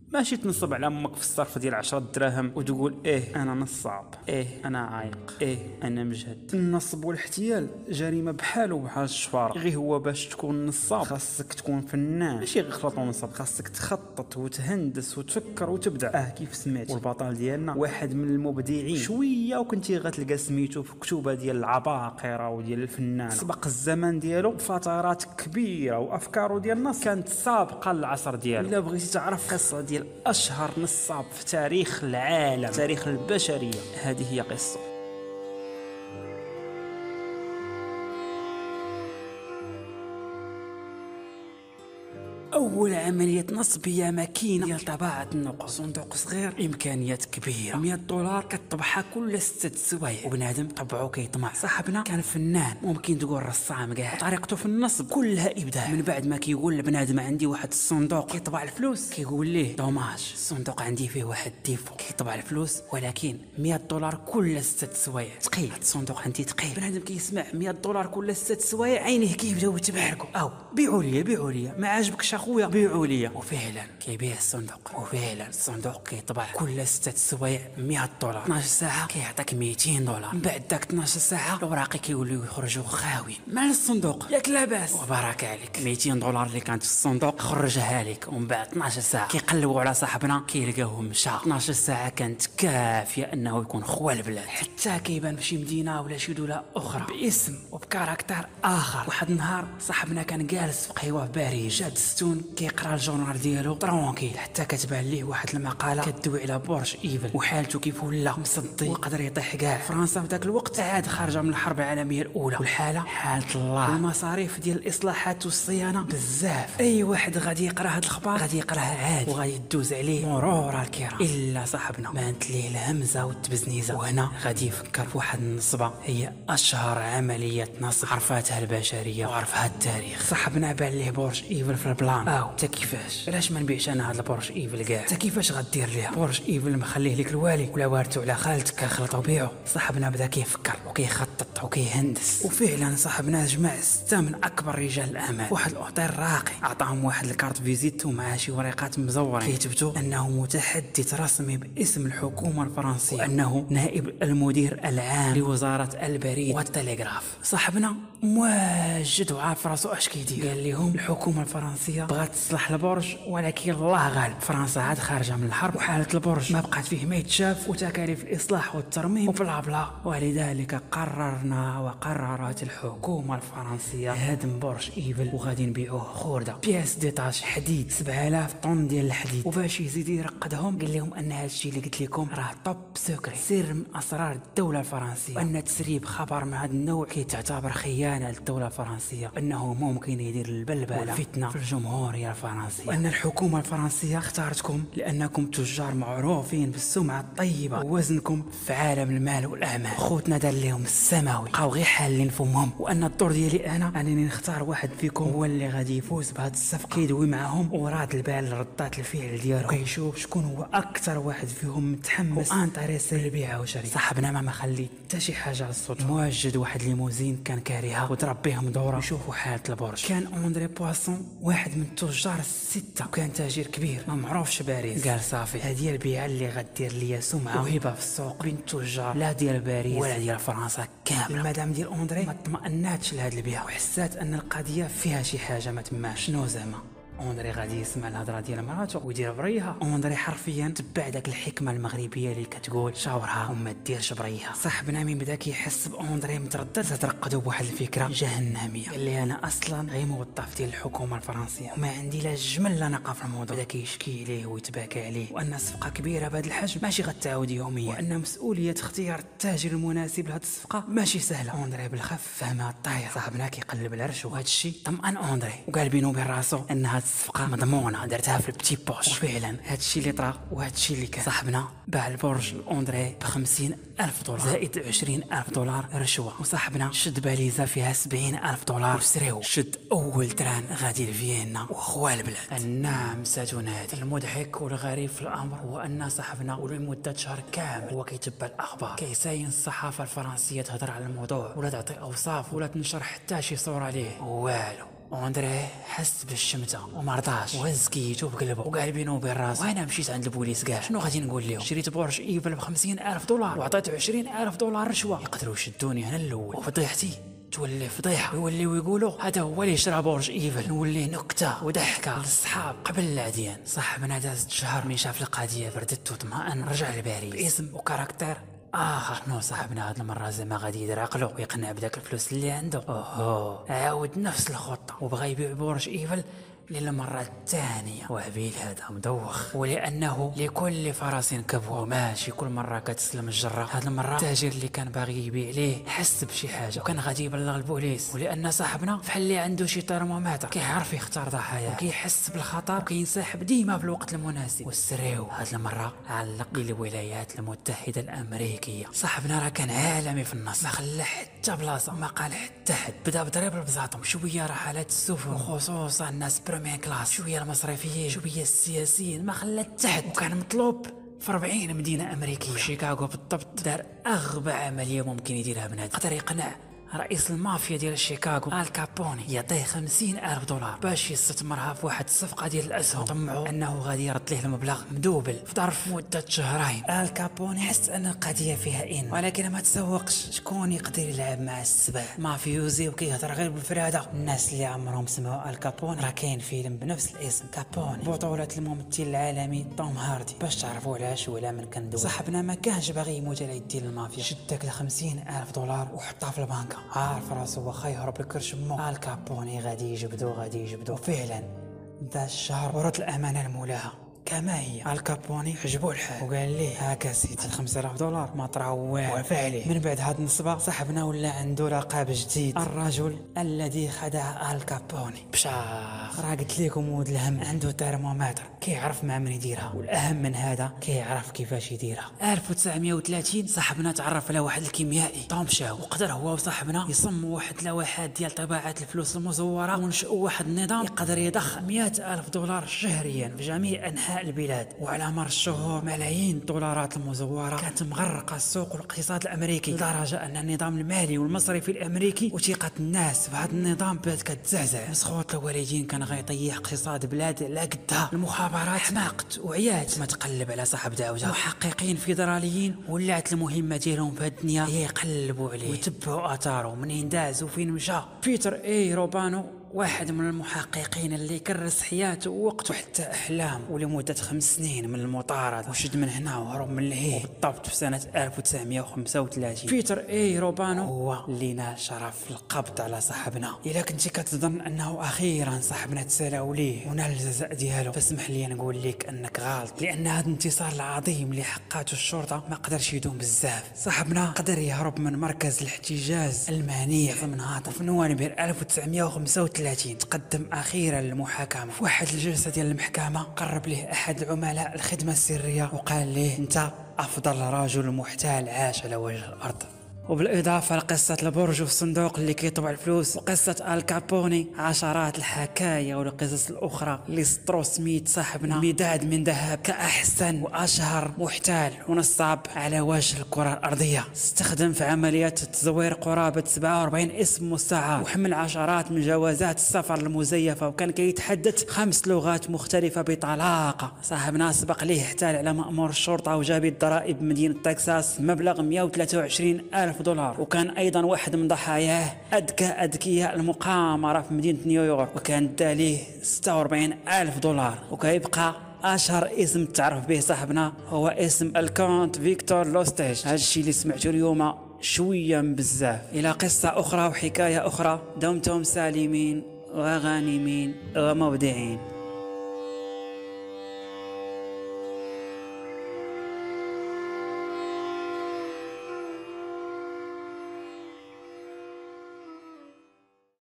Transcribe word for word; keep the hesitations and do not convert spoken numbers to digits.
ماشي تنصب على امك في الصرف ديال عشرة دراهم وتقول ايه انا نصاب، ايه انا عايق، ايه انا مجهد. النصب والاحتيال جريمه بحال وبحال الشفاره، غير هو باش تكون نصاب خاصك تكون فنان، ماشي غير خلط ونصب، خاصك تخطط وتهندس وتفكر وتبدع. اه كيف سمعت. والبطل ديالنا واحد من المبدعين شويه، وكنتي غتلقى سميتو في كتوبه ديال العباقره وديال الفنان. سبق الزمن ديالو بفترات كبيره، وافكاره ديال النص كانت سابقه للعصر ديالو. الا بغيتي تعرف قصه ديال اشهر نصاب في تاريخ العالم، تاريخ البشريه، هذه هي قصه. أول عملية نصب هي ماكينة ديال طباعة النقود، صندوق صغير إمكانيات كبيرة، مية دولار كتطبعها كل ستة سوايع، وبنادم طبعو كيطمع. صاحبنا كان فنان، ممكن تقول رسام كاع، طريقته في النصب كلها إبداع. من بعد ما كيقول لبنادم عندي واحد الصندوق كيطبع الفلوس، كيقول ليه دوماج الصندوق عندي فيه واحد ديفو، كيطبع الفلوس ولكن مية دولار كل ستة سوايع، ثقيل هاد الصندوق عندي ثقيل. بنادم كيسمع مية دولار كل ستة سوايع، عينيه كيبداو يتبعرقوا. أو بيعوا لي بيعوا لي، ما عاجبكش اخويا بيعوا ليا. وفعلا كيبيع الصندوق، وفعلا الصندوق كيطبع كل ستة سوايع مية دولار، اثناش ساعه كيعطيك ميتين دولار. من بعد داك اثناش ساعه الاوراق كيوليو يخرجوا خاويين. مال الصندوق ياك لاباس، وبارك عليك ميتين دولار اللي كانت في الصندوق خرجها لك. ومن بعد اثناش ساعه كيقلبوا على صاحبنا كيلقاوه مشى. اثناش ساعه كانت كافيه انه يكون خوال البلاد، حتى كيبان في شي مدينه ولا شي دوله اخرى باسم وبكاركتر اخر. واحد النهار صاحبنا كان جالس في قهوه في باريس، شاد ستون كيقرا الجورنال ديالو طرونكيل، حتى كتبان ليه واحد المقاله كدوي على برج ايفل وحالته كيف ولا مصدي وقدر يطيح كاع. فرنسا في ذاك الوقت عاد خارجه من الحرب العالميه الاولى، والحاله حاله الله. المصاريف ديال الاصلاحات والصيانه بزاف. اي واحد غادي يقرا هاد الخبر غادي يقراها عادي وغادي يدوز عليه مرور الكرام، الا صاحبنا بانت ليه الهمزه والتبزنيزه. وهنا غادي يفكر في واحد النصبه هي اشهر عمليه نصب عرفاتها البشريه وعرفها التاريخ. صاحبنا بان ليه برج ايفل في البلان. او تا كيفاش علاش ما نبيعش انا هاد البرج ايفل كاع؟ تا كيفاش غدير ليها برج ايفل مخليه لك الوالي ولا وارثو على خالتك كنخلطو بيعو؟ صاحبنا بدا كيفكر وكيخطط وكيهندس، وفعلا صاحبنا جمع ستة من اكبر رجال الاعمال واحد الاوتيل راقي، عطاهم واحد الكارت فيزيت ومعاه شي ورقات مزورين كيثبتوا انه متحدث رسمي باسم الحكومه الفرنسيه، وانه نائب المدير العام لوزاره البريد والتلغراف. صاحبنا مواجد وعارف راسو اش كيدير. قال لهم الحكومه الفرنسيه بغات تصلح البرج ولكن الله غالب، فرنسا عاد خارجه من الحرب وحاله البرج ما بقات فيه ما يتشاف، وتكاليف الاصلاح والترميم وبلا بلا. ولذلك قررنا وقررت الحكومه الفرنسيه هدم برج ايفل وغادي نبيعوه خرده بياس ديتاش حديد سبعة آلاف طن ديال الحديد. وباش يزيد يرقدهم قال لهم ان هادشي اللي قلت لكم راه توب سيكري، سر من اسرار الدوله الفرنسيه، وان تسريب خبر من هذا النوع كيتعتبر خيانه للدوله الفرنسيه، انه ممكن يدير البلبله والفتنه في الجمهوريه الفرنسيه، وان الحكومه الفرنسيه اختارتكم لانكم تجار معروفين بالسمعه الطيبه ووزنكم في عالم المال والاعمال. خوتنا دار لهم السماوي بقاو غير حالين فمهم، وان الدور ديالي انا انني نختار واحد فيكم هو اللي غادي يفوز بهذه الصفقه. كيدوي معاهم وراد البال ردات الفعل ديالو، كيشوف شكون هو اكثر واحد فيهم متحمس وانتريسي للبيع وشري. صاحبنا ما ما خلي حتى شي حاجه على الصوت، موجد واحد ليموزين كان كاريها وضرب بهم دوره يشوفوا حاله البرج. كان اندري بواسون واحد من التجار السته وكان تاجر كبير ما معروفش باريس. قال صافي هذه البيعه اللي غدير ليا سمعه وهبه في السوق بين التجار لا ديال باريس ولا ديال فرنسا كامله. المدام ديال اندري ما اطمئناتش لهاد البيعه وحسات ان القضيه فيها شي حاجه ما تماش. شنو زعما؟ اندري غادي يسمع الهضره ديال مراته ويدير بريها. اندري حرفيا تبع داك الحكمه المغربيه اللي كتقول شاورها وما ديرش بريها. صاحبنا من بدا كيحس باندري متردد ترقدوا بواحد الفكره جهنميه. قال لي انا اصلا غير موظف ديال الحكومه الفرنسيه وما عندي لا جمل لا نقا في الموضوع. بدا كيشكي ليه ويتباكى عليه، وان صفقه كبيره بهذا الحجم ماشي غتعاود يوميا، وان مسؤوليه اختيار التاجر المناسب لهذه الصفقه ماشي سهله. اندري بالخف فهمها الطاير. صاحبنا كيقلب العرش وهذا الشيء طمأن اندري وقال بينه وبين راسو ان هذه الصفقه مضمونه درتها في البتي بوش. وفعلا هادشي اللي طرا وهادشي اللي كان. صاحبنا باع البرج لاندري بخمسين الف دولار زائد عشرين الف دولار رشوه، وصاحبنا شد باليزه فيها سبعين الف دولار وسريو. شد اول تران غادي لفيينا وخوال البلاد. النعم ستنادي. المضحك والغريب في الامر هو ان صاحبنا ولمده شهر كامل هو كيتبع الاخبار، كيساين الصحافه الفرنسيه تهضر على الموضوع ولا تعطي اوصاف ولا تنشر حتى شي صوره ليه والو. واندريه حس بالشمته وما رضاش وهز كيتو بقلبه وقال بينه وبين راسه وانا مشيت عند البوليس كاع شنو غادي نقول لهم؟ شريت بورش ايفل ب خمسين ألف دولار وعطيته عشرين ألف دولار رشوه، يقدروا يشدوني انا الاول وفضيحتي تولي فضيحه، يوليو يقولوا هذا هو اللي شرا بورج ايفل، نولي نكته وضحكه للصحاب قبل العديان. صاحبنا دازت شهر من شاف القضيه بردت وطمأن رجع لباريس باسم وكاركتير اخر. شنو صاحبنا هاد المره زعما غادي يدير عقلو ويقنع بداك الفلوس اللي عنده. اوهو عاود نفس الخطه وبغى يبيع بورج ايفل للمرة الثانية. وعبيل هذا مدوخ، ولأنه لكل فرس كبوة ماشي كل مرة كتسلم الجرة. هاد المرة التاجر اللي كان باغي يبيع ليه حس بشي حاجة وكان غادي يبلغ البوليس، ولأن صاحبنا فحال اللي عنده شي ترمومتر كيعرف يختار ضحاياه وكيحس بالخطر وكينسحب ديما في الوقت المناسب. والسريو هاد المرة علق للولايات المتحدة الأمريكية. صاحبنا راه كان عالمي في النص، ما خلى حتى بلاصة ما قال حتى حد، بدا بضرب البزاطم شوية رحلات السفن وخصوصا الناس بريمير كلاس، شويه المصرفيين شويه السياسيين، ما خلى تحت. وكان مطلوب في أربعين مدينه امريكيه. في شيكاغو بالضبط دار اغبى عمليه ممكن يديرها بنادم، قدر يقنع رئيس المافيا ديال شيكاغو آل كابوني يعطيه خمسين ألف دولار باش يستثمرها في واحد الصفقه ديال الاسهم. طمعوا انه غادي يرد ليه المبلغ مدوبل في ظرف مده شهرين. آل كابوني حس ان القضيه فيها ان، ولكن ما تسوقش شكون يقدر يلعب مع السباع مافيوزي وكيهضر غير بالفراده. الناس اللي عمرهم سمعوا آل كابوني راه كاين فيلم بنفس الاسم كابوني بطوله الممثل العالمي توم هاردي باش تعرفوا علاش ولا من كندوي. صاحبنا ما كانش باغي يموت على يدين المافيا، شد داك ال خمسين ألف دولار وحطها في البنكه، عارف راسو واخا يهرب لكرش مو آل كابوني غادي يجبدو غادي يجبدو. وفعلا ذا الشهر ورد الامانه لمولاها كما هي. آل كابوني عجبو الحال وقال ليه هاكا سيدي خمسة آلاف دولار ما طرا والو. وفى عليه. من بعد هاد النصبه صاحبنا ولا عنده لقب جديد، الرجل الذي خدع آل كابوني. بشاخ راه قلت لكم ولد الهم عنده ترمومتر كيعرف مع من يديرها، والاهم من هذا كيعرف كيفاش يديرها. ألف وتسعمية وثلاثين صاحبنا تعرف على واحد الكيميائي توم شاو، وقدر هو وصاحبنا يصمموا واحد اللوحات ديال طباعه الفلوس المزوره ونشئوا واحد النظام يقدر يضخ مئة ألف دولار شهريا في جميع انحاء البلاد. وعلى مر الشهور ملايين الدولارات المزوره كانت مغرقه السوق والاقتصاد الامريكي، لدرجه ان النظام المالي والمصرفي الامريكي وثيقه الناس في هذا النظام بدات كتزعزع. مسخوط الوالدين كان غيطيح اقتصاد بلاد على قدها. المخابرات حماقت وعيات ما تقلب على صاحب دعوته. محققين فيدراليين ولات المهمه ديالهم في هذه الدنيا هي يقلبوا عليه ويتبعوا اثاره منين داز وفين مشى. بيتر اي روبانو واحد من المحققين اللي كرس حياته ووقته حتى احلام ولمده خمس سنين من المطارده، وشد من هنا وهرب من لهيه. بالضبط في سنه ألف وتسعمية وخمسة وثلاثين بيتر اي روبانو هو اللي نال شرف القبض على صاحبنا. الا كنتي كتظن انه اخيرا صاحبنا تسالاو ليه ونال الجزاء ديالو، فاسمح لي نقول لك انك غلط، لان هذا الانتصار العظيم اللي حققته الشرطه ما قدرش يدوم بزاف. صاحبنا قدر يهرب من مركز الاحتجاز المانع في مناطق. في نوفمبر ألف وتسعمية وخمسة وثلاثين تقدم اخيرا للمحاكمه. في واحد الجلسه ديال المحكمه قرب له احد العملاء الخدمه السريه وقال له انت افضل رجل محتال عاش على وجه الارض. وبالاضافه لقصه البرج والصندوق اللي كيطبع الفلوس وقصه آل كابوني، عشرات الحكايا والقصص الاخرى اللي سطروا سميت صاحبنا مداد من ذهب كاحسن واشهر محتال ونصاب على وجه الكره الارضيه. استخدم في عمليات التزوير قرابه سبعة وأربعين اسم مستعار وحمل عشرات من جوازات السفر المزيفه، وكان كيتحدث خمس لغات مختلفه بطلاقه. صاحبنا سبق ليه احتال على مأمور الشرطه وجاب الضرائب بمدينه تكساس مبلغ مئة وثلاثة وعشرين ألف دولار، وكان ايضا واحد من ضحاياه اذكى اذكياء المقامره في مدينه نيويورك وكان داليه ستة وأربعين ألف دولار. وكيبقى اشهر اسم تعرف به صاحبنا هو اسم الكونت فيكتور لوستيج. هذا الشيء اللي سمعتوا اليوم شويه بزاف. الى قصه اخرى وحكايه اخرى، دمتم سالمين وغانمين ومبدعين.